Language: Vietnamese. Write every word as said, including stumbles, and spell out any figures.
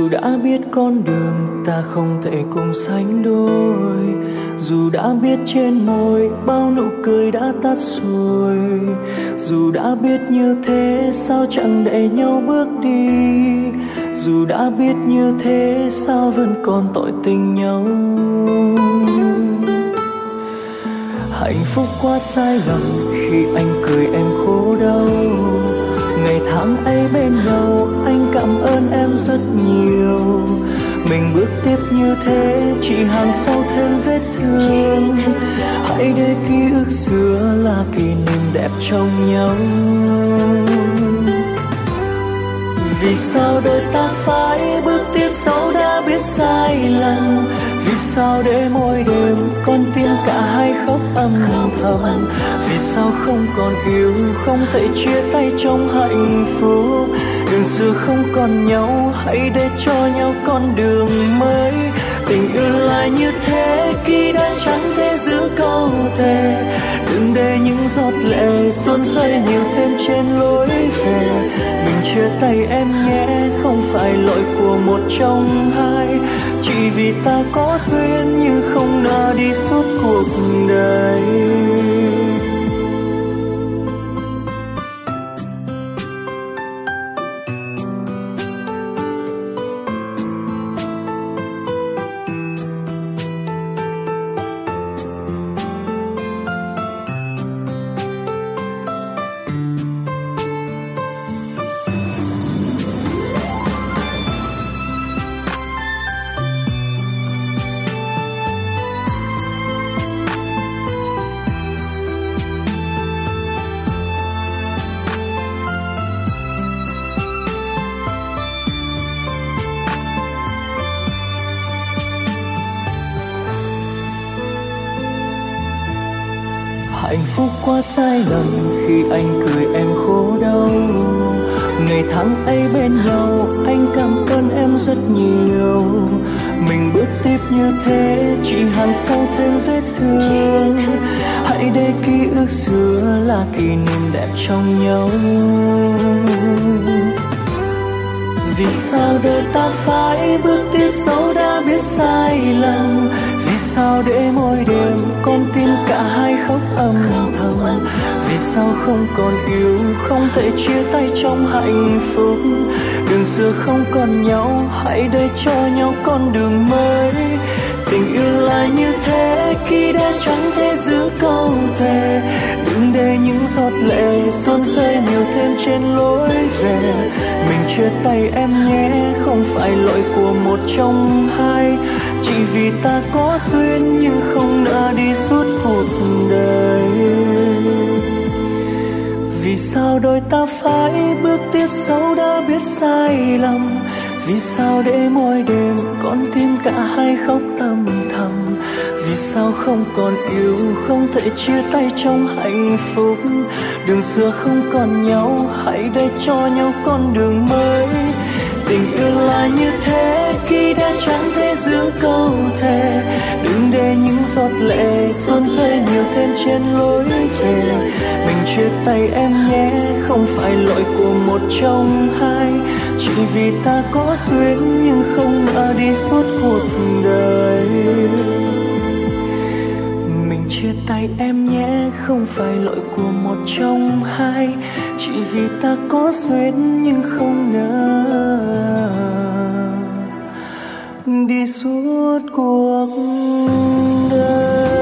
Dù đã biết con đường ta không thể cùng sánh đôi, dù đã biết trên môi bao nụ cười đã tắt rồi, dù đã biết như thế sao chẳng để nhau bước đi, dù đã biết như thế sao vẫn còn tội tình nhau. Hạnh phúc quá sai lầm khi anh cười em khổ đau. Ngày tháng ấy bên nhau anh cảm ơn em rất nhiều. Mình bước tiếp như thế chỉ hàn sâu thêm vết thương. Hãy để ký ức xưa là kỷ niệm đẹp trong nhau. Vì sao đời ta phải bước tiếp dẫu đã biết sai lầm? Vì sao để mỗi đêm con tim cả hai khóc âm thầm? Vì sao không còn yêu, không thể chia tay trong hạnh phúc? Đường xưa không còn nhau, hãy để cho nhau con đường mới. Tình yêu là như thế, khi đã chẳng thể giữ câu thề. Đừng để những giọt lệ tuôn rơi nhiều thêm trên lối về. Mình chia tay em nhé, không phải lỗi của một trong hai. Chỉ vì ta có duyên nhưng không nỡ đi suốt cuộc đời. Hạnh phúc quá sai lầm khi anh cười em khổ đau. Ngày tháng ấy bên nhau anh cảm ơn em rất nhiều. Mình bước tiếp như thế chỉ hàn sâu thêm vết thương. Hãy để ký ức xưa là kỷ niệm đẹp trong nhau. Vì sao đời ta phải bước tiếp dẫu đã biết sai lầm? Vì sao để mỗi đêm con tim cả hai khóc âm thầm? Vì sao không còn yêu, không thể chia tay trong hạnh phúc? Đường xưa không còn nhau, hãy để cho nhau con đường mới. Tình yêu là như thế, khi đã chẳng thể giữ câu thề. Đừng để những giọt lệ tuôn rơi nhiều thêm trên lối về. Mình chia tay em nhé, không phải lỗi của một trong hai. Chỉ vì ta có duyên nhưng không nỡ đi suốt cuộc đời. Vì sao đôi ta phải bước tiếp dẫu đã biết sai lầm? Vì sao để mỗi đêm con tim cả hai khóc âm thầm? Vì sao không còn yêu, không thể chia tay trong hạnh phúc? Đường xưa không còn nhau, hãy để cho nhau con đường mới. Tình yêu là như thế, khi đã chẳng thể giữ câu thề. Đừng để những giọt lệ tuôn rơi nhiều thêm trên lối về. Mình chia tay em nhé, không phải lỗi của một trong hai. Chỉ vì ta có duyên nhưng không nỡ đi suốt cuộc đời. Mình chia tay em nhé, không phải lỗi của một trong hai. Chỉ vì ta có duyên nhưng không nỡ đi suốt cuộc đời.